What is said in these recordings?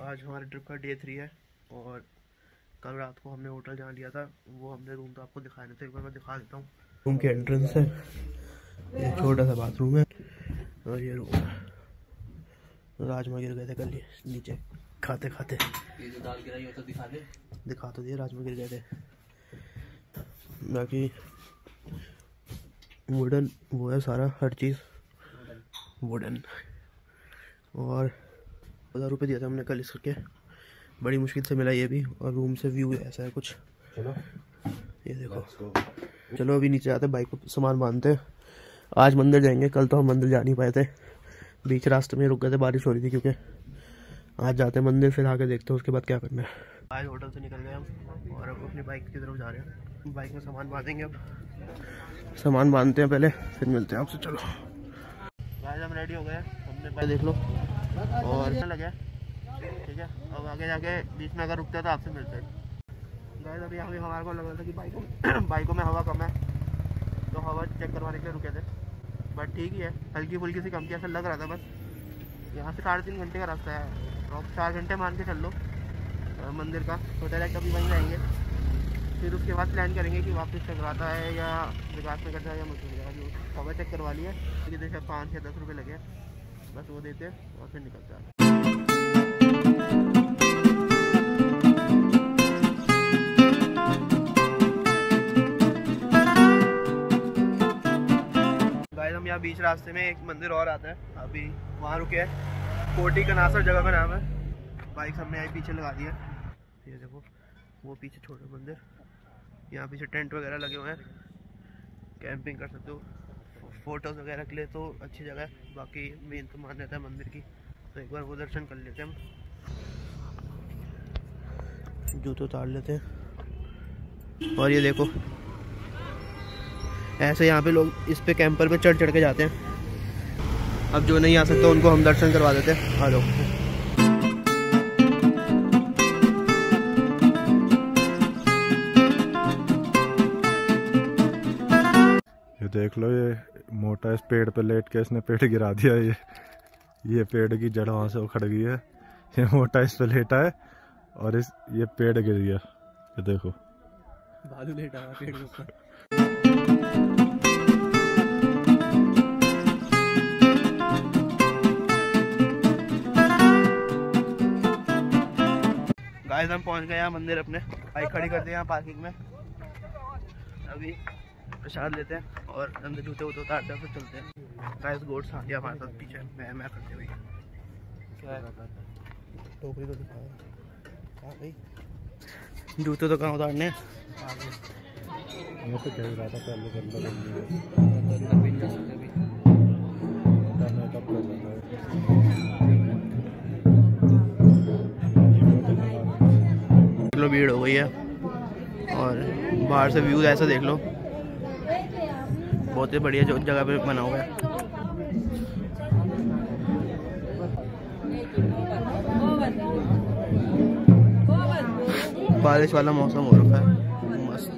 आज हमारे ट्रिप का डे 3 है और कल रात को हमने होटल जहाँ लिया था वो हमने रूम तो आपको दिखाया नहीं था, एक बार मैं दिखा देता हूँ। रूम के एंट्रेंस है, ये छोटा सा बाथरूम है और ये रूम है। राजमा गिर गए थे कल नीचे खाते खाते, ये जो दाल गिराई हो तो दिखा तो दिए, राजमा गिर गए थे। बाकी वुडन वो है सारा, हर चीज़ वुडन। और 1000 रुपये दिया था हमने कल इसके, बड़ी मुश्किल से मिला ये भी। और रूम से व्यू ऐसा है कुछ, चलो ये देखो। चलो अभी नीचे आते, बाइक को सामान बांधते। आज मंदिर जाएंगे, कल तो हम मंदिर जा नहीं पाए थे, बीच रास्ते में रुक गए थे, बारिश हो रही थी क्योंकि। आज जाते हैं मंदिर, फिर आके देखते हैं उसके बाद क्या करना है। आज होटल से निकल गए हम और अब अपनी बाइक की तरफ जा रहे हैं। बाइक में सामान बांधेंगे, अब सामान बांधते हैं पहले, फिर मिलते हैं आपसे। चलो आज हम रेडी हो गए, हमने पहले देख लो और लगे ठीक है। अब आगे जाके बीच में अगर रुकते हैं तो आपसे मिलते हैं। गाइस अभी यहाँ भी हमारे को लग रहा था कि बाइकों में हवा कम है तो हवा चेक करवाने के लिए रुके थे, बट ठीक ही है, हल्की फुल्की सी कम थी ऐसा लग रहा था। बस यहाँ से 3.5 घंटे का रास्ता है और 4 घंटे मान के चल लो मंदिर का। तो डायरेक्ट अभी वहीं जाएंगे, फिर उसके बाद प्लान करेंगे कि वापस चकराता है या विकास में करता है या मुझे जो हवा चेक करवा लिया है, जैसे 5 या 10 रुपये लगे, बस वो देते और फिर निकलते हैं। हम यहाँ बीच रास्ते में एक मंदिर और आता है, अभी वहाँ रुके हैं। कोटी कनासर जगह का नाम है। बाइक हमने यहाँ पीछे लगा दी है, ये देखो वो पीछे छोटा मंदिर, यहाँ पीछे टेंट वगैरह लगे हुए हैं, कैंपिंग कर सकते हो। फोटोज वगैरह के लिए तो अच्छी जगह है। बाकी मेन तो मान्यता है मंदिर की, तो एक बार वो दर्शन कर लेते हैं हम। जूते उतार लेते हैं। और ये देखो ऐसे यहाँ पे लोग इस पे कैंपर पे चढ़ चढ़ के जाते हैं। अब जो नहीं आ सकते उनको हम दर्शन करवा देते हैं। आ जाओ। ये देख लो, ये मोटा इस पेड़ पे लेट के इसने पेड़ गिरा दिया। ये पेड़ की जड़ वहां से उखड़ गई है, ये मोटा इस पे लेटा है और ये पेड़ गिर गया। ये देखो भालू लेटा है पेड़ के ऊपर। गाइस हम पहुंच गए यहाँ मंदिर, अपने बाइक खड़ी कर दी यहाँ पार्किंग में। अभी प्रसाद लेते हैं और अंदर जूते वूते उतारते हैं, फिर चलते हैं। गाइस गोट्स आ गया हमारे साथ पीछे, मैं करते हुए टोकरी तो दिखाया भाई, जूते तो कहाँ उतारने हैं। तो कह रहा था पहले देख लो भीड़ हो गई है और बाहर से व्यू ऐसा देख लो, बहुत ही बढ़िया जो जगह पे बना हुआ है। बारिश वाला मौसम हो रखा है, मस्त।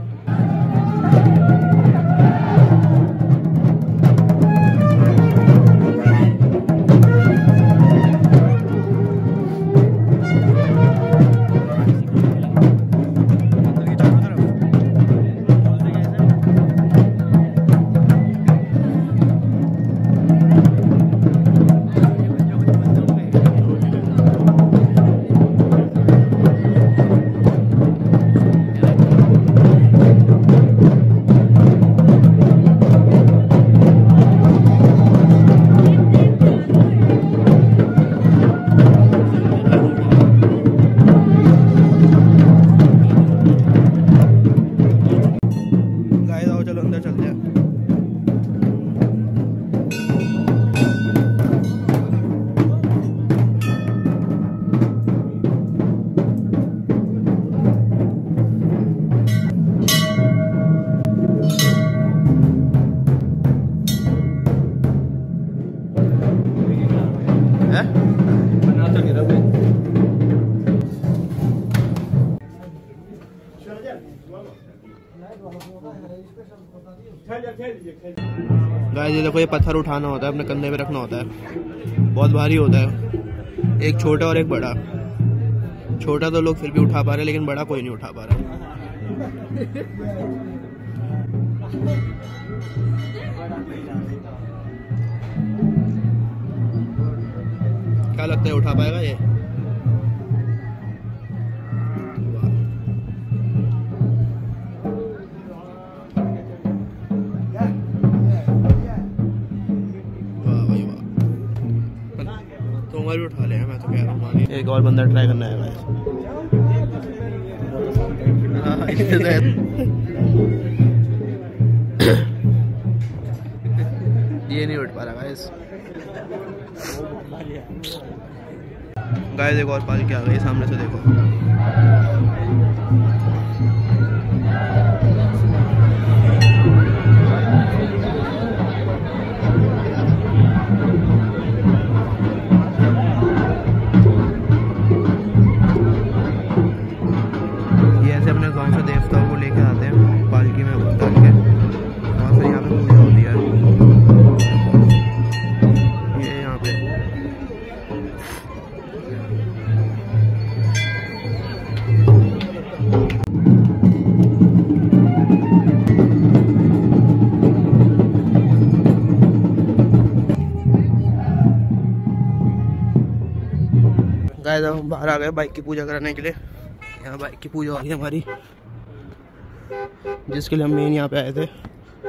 गाइस ये देखो, ये पत्थर उठाना होता है, अपने कंधे पे रखना होता है, बहुत भारी होता है। एक छोटा और एक बड़ा। छोटा तो लोग फिर भी उठा पा रहे, लेकिन बड़ा कोई नहीं उठा पा रहा। क्या लगता है उठा पाएगा ये? तो भी उठा लेगा, मैं तो कह रहा हूँ। एक और बंदा ट्राई करना है गाइस। ये नहीं उठ पा रहा गाइस। गाइस एक और पाल के आ गई सामने से, देखो। ये ऐसे अपने गांव से देवताओं को लेके आते हैं पालकी में डाल के, और फिर यहाँ पे पूजा होती है। ये यहाँ पे गाइस हम बाहर आ गए बाइक की पूजा कराने के लिए। यहाँ बाइक की पूजा हो रही है हमारी, जिसके लिए हम मेन यहाँ पे आए थे।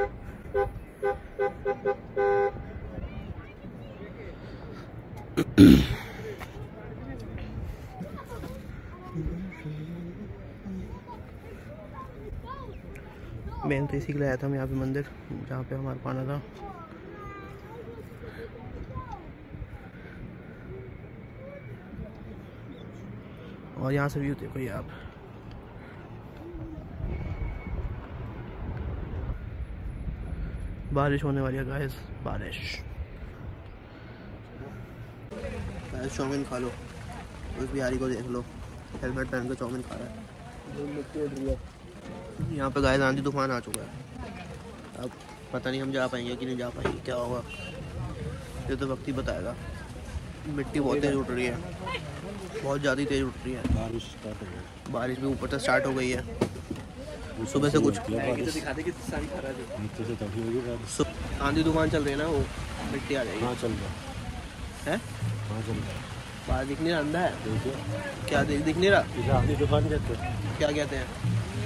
मेन तो इसी के लिए आया था मैं यहाँ पे, मंदिर जहाँ पे हमारा पाना था। और यहाँ से व्यू देखो ये आप। बारिश होने वाली है गाइस, बारिश। चाउमीन खा लो, उस बिहारी को देख लो, हेलमेट पहन के चाउमीन खा रहा है। यहाँ पे गाइस आंधी तूफान आ चुका है। अब पता नहीं हम जा पाएंगे कि नहीं जा पाएंगे, क्या होगा ये तो वक्त ही बताएगा। मिट्टी बहुत तेज उठ रही है, बहुत ज़्यादा तेज उठ रही है। बारिश स्टार्ट हो गई, बारिश भी ऊपर से स्टार्ट हो गई है सुबह से। कुछ आंधी तूफान चल रही है ना, वो मिट्टी आ जाएगी। चल रहा है, बाहर दिख नहीं रहा, अंधा है क्या? दिख नहीं रहा। आंधी तूफान कहते हैं, क्या कहते हैं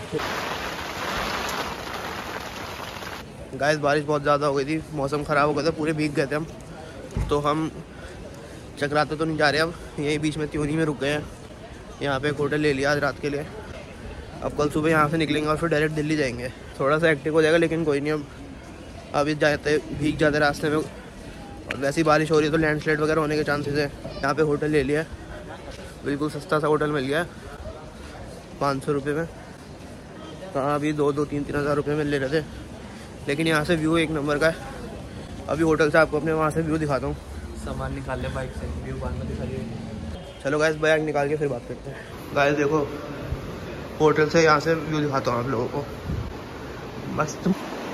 गाइस? बारिश बहुत ज़्यादा हो गई थी, मौसम ख़राब हो गया था, पूरे भीग गए थे हम। तो हम चक्राते तो नहीं जा रहे, अब यहीं बीच में त्योनी में रुक गए हैं। यहाँ पे एक होटल ले लिया आज रात के लिए। अब कल सुबह यहाँ से निकलेंगे और फिर डायरेक्ट दिल्ली जाएंगे। थोड़ा सा एक्टिव हो जाएगा, लेकिन कोई नहीं। अब अभी जाते भीग जाते रास्ते में, और वैसी ही बारिश हो रही है तो लैंडस्लाइड वगैरह होने के चांसेस है। यहाँ पे होटल ले लिया, बिल्कुल सस्ता सा होटल मिल गया 500 रुपये में। कहाँ अभी 2-3 हज़ार रुपये में ले रहे थे, लेकिन यहाँ से व्यू एक नंबर का है। अभी होटल से आपको अपने वहाँ से व्यू दिखाता हूँ। सामान निकाल ले बाइक से, व्यू बाद में दिखाइए। चलो गाइस बैग निकाल के फिर बात करते हैं। गाइस देखो होटल से यहाँ से व्यू दिखाता हूँ आप लोगों को, मस्त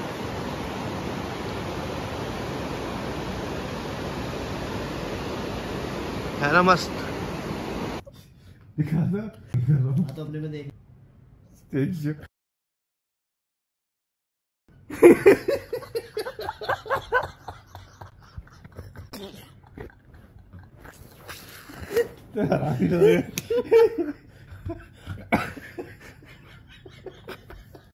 है ना, मस्त दिखा दो। तो अपने में देख